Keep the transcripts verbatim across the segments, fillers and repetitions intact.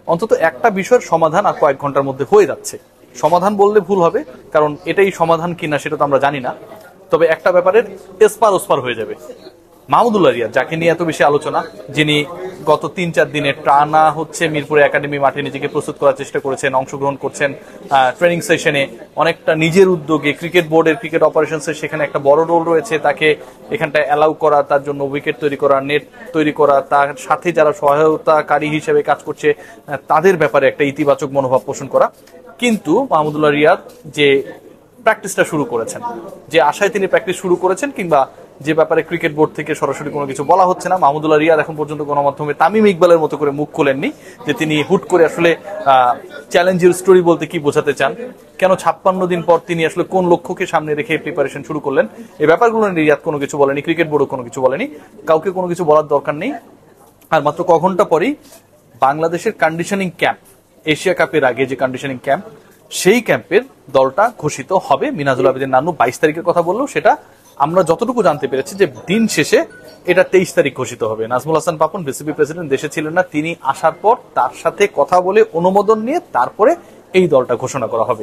অন্তত একটা বিষয়ের সমাধান আর কয়েক ঘন্টার মধ্যে হয়ে যাচ্ছে। সমাধান বললে ভুল হবে, কারণ এটাই সমাধান কিনা সেটা তো আমরা জানি না। তবে একটা ব্যাপারের এসপার ওসপার হয়ে যাবে। মাহমুদুল্লাহ রিয়াদ, যাকে নিয়ে এত বেশি আলোচনা, যিনি গত তিন চার দিনে টানা হচ্ছে মিরপুরে একাডেমি মাঠে নিজেকে প্রস্তুত করার চেষ্টা করেছেন, অংশগ্রহণ করছেন ট্রেনিং সেশনে, অনেকটা নিজের উদ্যোগে ক্রিকেট বোর্ডের ক্রিকেট অপারেশনসের সেখানে একটা বড় রোল রয়েছে। তাকে এখানটায় অ্যালাউ করা, তার জন্য উইকেট তৈরি করা, নেট তৈরি করা, তার সাথে যারা সহায়তাকারী হিসেবে কাজ করছে তাদের ব্যাপারে একটা ইতিবাচক মনোভাব পোষণ করা। কিন্তু মাহমুদুল্লাহ রিয়াদ যে প্র্যাকটিসটা শুরু করেছেন, যে আশায় তিনি প্র্যাকটিস শুরু করেছেন, কিংবা যে ব্যাপারে ক্রিকেট বোর্ড থেকে সরাসরি কোনো কিছু বলা হচ্ছে না, মাহমুদুল্লাহ রিয়াদ এখন পর্যন্ত গণমাধ্যমে তামিম ইকবালের মতো করে মুখ খোলেননি যে তিনি হুট করে আসলে চ্যালেঞ্জের স্টোরি বলতে কি বোঝাতে চান, কেন ছাপ্পান্ন দিন পর তিনি আসলে কোন লক্ষ্যকে সামনে রেখে প্রিপারেশন শুরু করলেন। এই ব্যাপারগুলো রিয়াদ কোনো কিছু বলেনি, ক্রিকেট বোর্ডও কোনো কিছু বলেনি, কাউকে কোনো কিছু বলার দরকার নেই। আর মাত্র ক ঘন্টা পরেই বাংলাদেশের কন্ডিশনিং ক্যাম্প, এশিয়া কাপের আগে যে কন্ডিশনিং ক্যাম্প, সেই ক্যাম্পের দলটা ঘোষিত হবে। মিনাজুল আবেদিন নান্নু বাইশ তারিখের কথা বললো, সেটা আমরা যতটুকু জানতে পেরেছি যে দিন শেষে এটা তেইশ তারিখ ঘোষিত হবে। নাজমুল হাসান পাপন বিসিবি প্রেসিডেন্ট দেশে ছিলেন না, তিনি আসার পর তার সাথে কথা বলে অনুমোদন নিয়ে তারপরে এই দলটা ঘোষণা করা হবে।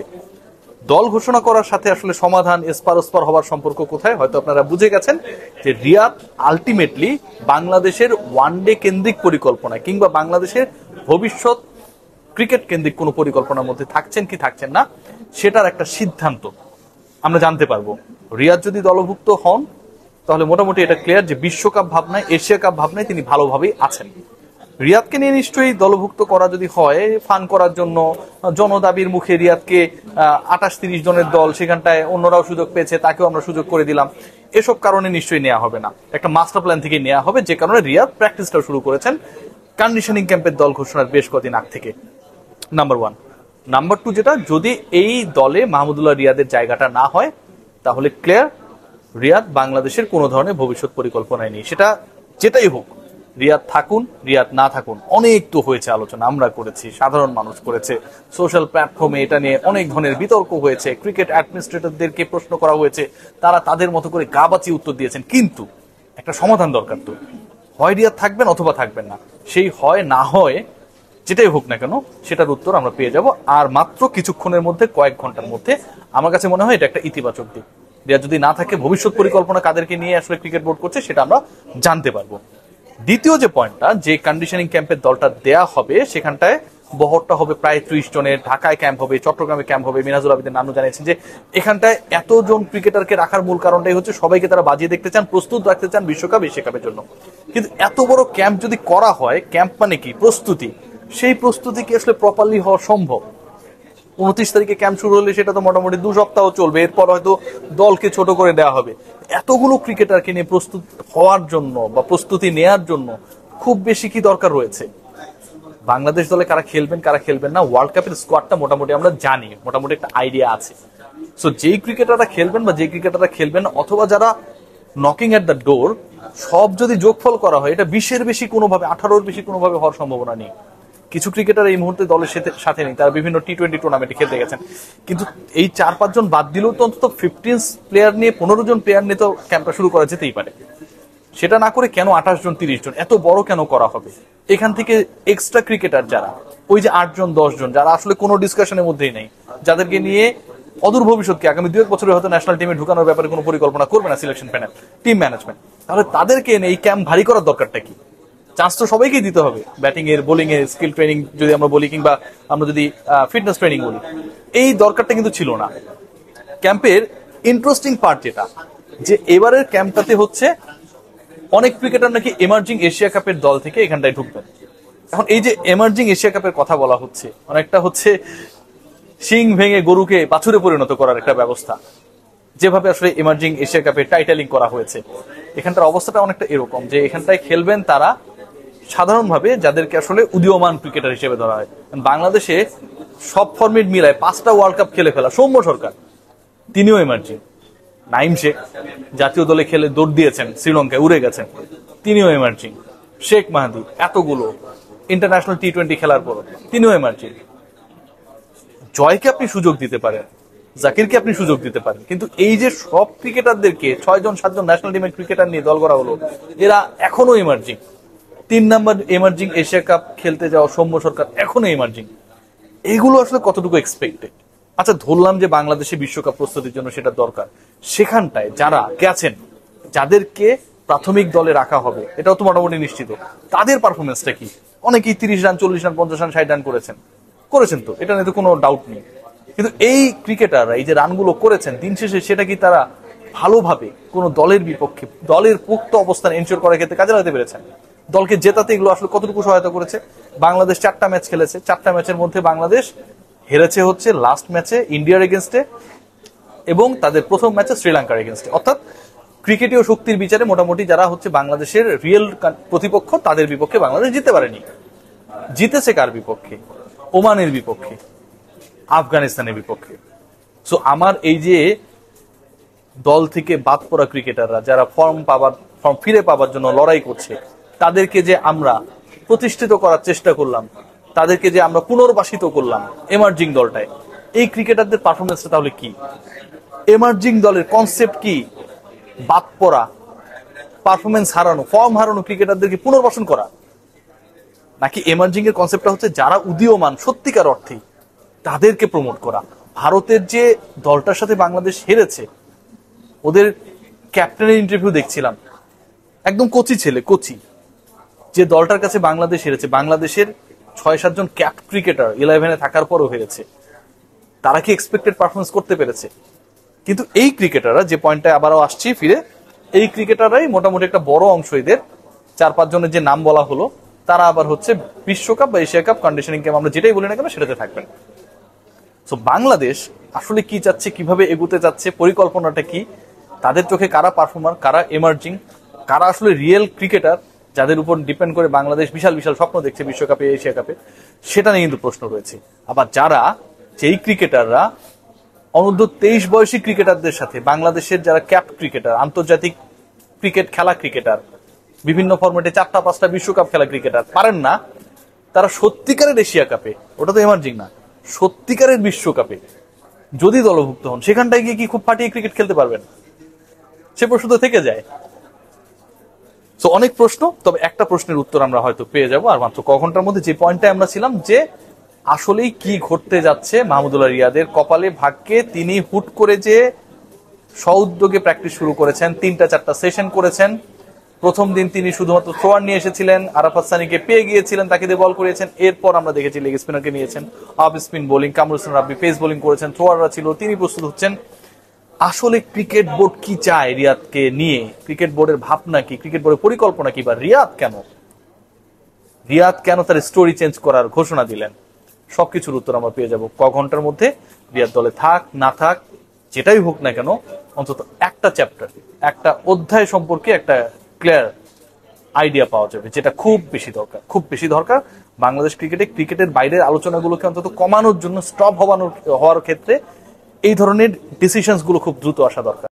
দল ঘোষণা করার সাথে আসলে সমাধান এসপার ওসপার হওয়ার সম্পর্ক কোথায়, হয়তো আপনারা বুঝে গেছেন যে রিয়াদ আলটিমেটলি বাংলাদেশের ওয়ানডে কেন্দ্রিক পরিকল্পনা কিংবা বাংলাদেশের ভবিষ্যৎ ক্রিকেট কেন্দ্রিক কোনো পরিকল্পনার মধ্যে থাকছেন কি থাকছেন না সেটার একটা সিদ্ধান্ত আমরা জানতে পারবো। রিয়াদ যদি দলভুক্ত হন তাহলে মোটামুটি এটা ক্লিয়ার যে বিশ্বকাপ ভাবনায়, এশিয়া কাপ ভাবনায় তিনি ভালোভাবেই আছেন। রিয়াদকে নিয়ে নিশ্চয়ই দলভুক্ত করা যদি হয় ফান করার জন্য, জনদাবির মুখে রিয়াদকে আঠাশ তিরিশ জনের দল, সেখানটায় অন্যরাও সুযোগ পেয়েছে তাকেও আমরা সুযোগ করে দিলাম, এসব কারণে নিশ্চয়ই নেওয়া হবে না, একটা মাস্টার প্ল্যান থেকে নেওয়া হবে, যে কারণে রিয়াদ প্র্যাকটিসটা শুরু করেছেন কন্ডিশনিং ক্যাম্পের দল ঘোষণার বেশ কদিন আগ থেকে। Number one. নাম্বার টু, যেটা যদি এই দলে মাহমুদুল্লাহ রিয়াদের জায়গাটা না হয় তাহলে ক্লিয়ার রিয়াদ বাংলাদেশের কোনো ধরনের ভবিষ্যৎ পরিকল্পনায় নেই। সেটা যেটাই হোক, রিয়াদ থাকুন রিয়াদ না থাকুন, অনেক তো হয়েছে আলোচনা, আমরা করেছি, সাধারণ মানুষ করেছে, সোশ্যাল প্ল্যাটফর্মে এটা নিয়ে অনেক ধরনের বিতর্ক হয়েছে, ক্রিকেট অ্যাডমিনিস্ট্রেটরদেরকে প্রশ্ন করা হয়েছে, তারা তাদের মতো করে গা বাঁচিয়ে উত্তর দিয়েছেন। কিন্তু একটা সমাধান দরকার, তো হয় রিয়াদ থাকবেন অথবা থাকবেন না, সেই হয় না হয় যেটাই হোক না কেন সেটার উত্তর আমরা পেয়ে যাব। আর মাত্র কিছুক্ষণের মধ্যে, কয়েক ঘন্টার মধ্যে, আমার কাছে মনে হয় এটা একটা ইতিবাচক দিক। রিয়াদ যদি না থাকে ভবিষ্যৎ পরিকল্পনা কাদেরকে নিয়ে আসলে ক্রিকেট বোর্ড করছে সেটা আমরা জানতে পারবো। দ্বিতীয় যে পয়েন্টটা, যে কন্ডিশনিং ক্যাম্পের দলটা দেয়া হবে সেখানটায় বহরটা হবে প্রায় ত্রিশ জনের, ঢাকায় ক্যাম্প হবে, চট্টগ্রামে ক্যাম্প হবে। মিনাজুল আবেদিন নান্নু জানিয়েছেন যে এখানটায় এতজন ক্রিকেটারকে রাখার মূল কারণটাই হচ্ছে সবাইকে তারা বাজিয়ে দেখতে চান, প্রস্তুত রাখতে চান বিশ্বকাপ এশিয়া কাপের জন্য। কিন্তু এত বড় ক্যাম্প যদি করা হয়, ক্যাম্প মানে কি প্রস্তুতি, সেই প্রস্তুতি কি আসলে প্রপারলি হওয়া সম্ভব? উনত্রিশ তারিখে ক্যাম্প শুরু হলে সেটা তো মোটামুটি দু সপ্তাহ চলবে, এরপর হয়তো দলকে ছোট করে দেওয়া হবে। এতগুলো ক্রিকেটারকে নিয়ে প্রস্তুত হওয়ার জন্য বা প্রস্তুতি নেয়ার জন্য খুব বেশি কি দরকার রয়েছে? বাংলাদেশ দলে কারা খেলবেন কারা খেলবেন না, ওয়ার্ল্ড কাপের স্কোয়াডটা মোটামুটি আমরা জানি, মোটামুটি একটা আইডিয়া আছে। সো যেই ক্রিকেটাররা খেলবেন বা যে ক্রিকেটাররা খেলবেন না, অথবা যারা নকিং এট দ্য ডোর, সব যদি যোগফল করা হয় এটা বিশের বেশি কোনোভাবে, আঠারোর বেশি কোনোভাবে হওয়ার সম্ভাবনা নেই। কিছু ক্রিকেটার এই মুহূর্তে দলের সাথে নেই, তারা বিভিন্ন টি টোয়েন্টি টুর্নামেন্টে খেলতে গেছেন, কিন্তু এই চার পাঁচজন বাদ দিলেও তো অন্তত ফিফটিন প্লেয়ার নিয়ে, পনেরো জন প্লেয়ার নিয়ে তো ক্যাম্পটা শুরু করা যেতেই পারে। সেটা না করে কেন আঠাশ জন তিরিশ জন এত বড় কেন করা হবে? এখান থেকে এক্সট্রা ক্রিকেটার যারা, ওই যে আট জন দশ জন যারা আসলে কোনো ডিসকাশনের মধ্যেই নেই, যাদেরকে নিয়ে অদূর ভবিষ্যৎকে আগামী দুই এক বছরে হয়তো ন্যাশনাল টিমে ঢুকানোর ব্যাপারে কোনো পরিকল্পনা করবে না সিলেকশন প্যানেল, টিম ম্যানেজমেন্ট, তাহলে তাদেরকে এনে এই ক্যাম্প ভারী করার দরকারটা কি? চান্স তো সবাইকেই দিতে হবে, ব্যাটিং এর, বোলিং এর, স্কিল ট্রেনিং যদি আমরা বলি, কিংবা আমরা যদি ফিটনেস ট্রেনিং বলি, এই দরকারটা কিন্তু ছিল না। ক্যাম্পের ইন্টারেস্টিং পার্ট যেটা, যে এবারের ক্যাম্পটাতে হচ্ছে অনেক ক্রিকেটার নাকি এমার্জিং এশিয়া কাপের দল থেকে এখানটায় ঢুকবেন। এখন এই যে এমার্জিং এশিয়া কাপের কথা বলা হচ্ছে, অনেকটা হচ্ছে শিং ভেঙে গরুকে বাছুরে পরিণত করার একটা ব্যবস্থা, যেভাবে আসলে এমার্জিং এশিয়া কাপে টাইটেলিং করা হয়েছে। এখানটার অবস্থাটা অনেকটা এরকম যে এখানটায় খেলবেন তারা সাধারণভাবে যাদেরকে আসলে উদীয়মান ক্রিকেটার হিসেবে ধরা হয়। বাংলাদেশে সব ফরম্যাট মিলায় পাঁচটা ওয়ার্ল্ড কাপ খেলে ফেলা সৌম্য সরকার, তিনিও এমার্জিং। নাইম শেখ জাতীয় দলে খেলে দৌড় দিয়েছেন, শ্রীলঙ্কায় উড়ে গেছেন, তিনিও এমার্জিং। শেখ মাহাদি এতগুলো ইন্টারন্যাশনাল টি টোয়েন্টি খেলার পর তিনিও এমার্জিং। জয়কে আপনি সুযোগ দিতে পারেন, জাকিরকে আপনি সুযোগ দিতে পারেন, কিন্তু এই যে সব ক্রিকেটারদেরকে ছয় জন সাতজন ন্যাশনাল টিমের ক্রিকেটার নিয়ে দল করা হলো, এরা এখনো এমার্জিং। তিন নাম্বার এমার্জিং এশিয়া কাপ খেলতে যাওয়া সৌম্য সরকার এখনো এমার্জিং। এগুলো আসলে কতটুকু এক্সপেক্টেড? আচ্ছা ধরলাম যে বাংলাদেশে বিশ্বকাপ প্রস্তুতির জন্য সেটা দরকার, সেখানটায় যারা গেছেন, যাদেরকে প্রাথমিক দলে রাখা হবে এটাও তো মোটামুটি নিশ্চিত, তাদের পারফরমেন্সটা কি? অনেকেই তিরিশ রান, চল্লিশ রান, পঞ্চাশ রান, ষাট রান করেছেন করেছেন তো, এটা নিয়ে তো কোনো ডাউট নেই। কিন্তু এই ক্রিকেটাররা এই যে রানগুলো করেছেন, দিন শেষে সেটা কি তারা ভালোভাবে কোনো দলের বিপক্ষে দলের পুক্ত অবস্থান এনশিওর করার ক্ষেত্রে কাজে লাগাতে পেরেছেন? দলকে জেতাতে এগুলো আসলে কতটুকু সহায়তা করেছে? বাংলাদেশ চারটা ম্যাচ খেলেছে, চারটা ম্যাচের মধ্যে বাংলাদেশ হেরেছে হচ্ছে লাস্ট ম্যাচে ইন্ডিয়ার এগেনস্টে এবং তাদের প্রথম ম্যাচে শ্রীলঙ্কার এগেনস্টে। অর্থাৎ ক্রিকেটীয় শক্তির বিচারে মোটামুটি যারা হচ্ছে বাংলাদেশের রিয়েল প্রতিপক্ষ তাদের বিপক্ষে বাংলাদেশ জিততে পারেনি। জিতেছে কার বিপক্ষে? ওমানের বিপক্ষে, আফগানিস্তানের বিপক্ষে। সো আমার এই যে দল থেকে বাদ পড়া ক্রিকেটাররা যারা ফর্ম পাবার ফর্ম ফিরে পাবার জন্য লড়াই করছে, তাদেরকে যে আমরা প্রতিষ্ঠিত করার চেষ্টা করলাম, তাদেরকে যে আমরা পুনর্বাসিত করলাম এমার্জিং দলটায়, এই ক্রিকেটারদের পারফরমেন্সটা তাহলে কি? এমার্জিং দলের কনসেপ্ট কি? বাদ পড়া, পারফরমেন্স হারানো, ফর্ম হারানো ক্রিকেটারদেরকে পুনর্বাসন করা, নাকি এমার্জিং এর কনসেপ্টটা হচ্ছে যারা উদীয়মান সত্যিকার অর্থে তাদেরকে প্রমোট করা? ভারতের যে দলটার সাথে বাংলাদেশ হেরেছে, ওদের ক্যাপ্টেনের ইন্টারভিউ দেখছিলাম, একদম কোচি ছেলে, কোচি, যে দলটার কাছে বাংলাদেশ হেরেছে, বাংলাদেশের ছয় সাতজন ক্যাপ ক্রিকেটার ইলেভেনে থাকার পরও হেরেছে, তারা কি এক্সপেক্টেড পারফরমেন্স করতে পেরেছে? কিন্তু এই ক্রিকেটাররা, যে পয়েন্টটা আবারও আসছি ফিরে, এই ক্রিকেটাররাই মোটামুটি একটা বড় অংশ, এদের চার পাঁচ জনের যে নাম বলা হলো, তারা আবার হচ্ছে বিশ্বকাপ বা এশিয়া কাপ কন্ডিশনিং গেম আমরা যেটাই বলি না কেন সেটাতে থাকবেন। সো বাংলাদেশ আসলে কি চাচ্ছে, কিভাবে এগোতে চাচ্ছে, পরিকল্পনাটা কি, তাদের চোখে কারা পারফর্মার, কারা এমার্জিং, কারা আসলে রিয়েল ক্রিকেটার যাদের উপর ডিপেন্ড করে বাংলাদেশ বিশাল বিশাল স্বপ্ন দেখছে বিশ্বকাপে, এশিয়া কাপে, সেটা নিয়ে কিন্তু প্রশ্ন রয়েছে। আবার যারা যেই ক্রিকেটাররা অনূর্ধ্ব তেইশ বয়সী ক্রিকেটারদের সাথে, বাংলাদেশের যারা ক্যাপ ক্রিকেটার, আন্তর্জাতিক ক্রিকেট খেলা ক্রিকেটার, বিভিন্ন ফরম্যাটে চারটা পাঁচটা বিশ্বকাপ খেলা ক্রিকেটার পারেন না, তারা সত্যিকারের এশিয়া কাপে, ওটা তো এমার্জিং না, সত্যিকারের বিশ্বকাপে যদি দলভুক্ত হন, সেখানটায় গিয়ে কি খুব ফাটিয়ে ক্রিকেট খেলতে পারবেন? সে প্রশ্ন তো থেকে যায়। তো অনেক প্রশ্ন, তবে একটা প্রশ্নের উত্তর আমরা হয়তো পেয়ে যাব আর মাত্র ক ঘন্টার মধ্যে। যে পয়েন্টে আমরা ছিলাম যে আসলেই কি ঘটতে যাচ্ছে মাহমুদুল্লাহ রিয়াদের কপালে, ভাগ্যে, তিনি হুট করে যে স্ব-উদ্যোগে প্র্যাকটিস শুরু করেছেন, তিনটা চারটা সেশন করেছেন। প্রথম দিন তিনি শুধুমাত্র থ্রোয়ার নিয়ে এসেছিলেন, আরাফাত সানিকে পেয়ে গিয়েছিলেন, তাকে দিয়ে বল করিয়েছেন। এরপর আমরা দেখেছি লেগ স্পিনারকে নিয়েছেন, off spin bowling, Kamrul Hossain Rabbi pace bowling করেছেন, থ্রোয়াররা ছিল, তিনি প্রস্তুত হচ্ছেন। আসলে ক্রিকেট বোর্ড কি চায় রিয়াদকে নিয়ে? ক্রিকেট বোর্ডের ভাবনা কি? ক্রিকেট বোর্ডের পরিকল্পনা কি? বা রিয়াদ কেন রিয়াদ কেন তার স্টোরি চেঞ্জ করার ঘোষণা দিলেন? সবকিছুর উত্তর আমরা পেয়ে যাব ক ঘন্টার মধ্যে। রিয়াদ দলে থাক না থাক, যেটাই হোক না কেন, অন্তত একটা চ্যাপ্টার, একটা অধ্যায় সম্পর্কে একটা ক্লিয়ার আইডিয়া পাওয়া যাবে, যেটা খুব বেশি দরকার, খুব বেশি দরকার। বাংলাদেশ ক্রিকেটে ক্রিকেটের বাইরের আলোচনাগুলোকে অন্তত কমানোর জন্য, স্টপ হওয়ানোর হওয়ার ক্ষেত্রে এই ধরনের ডিসিশনস গুলো খুব দ্রুত আসা দরকার।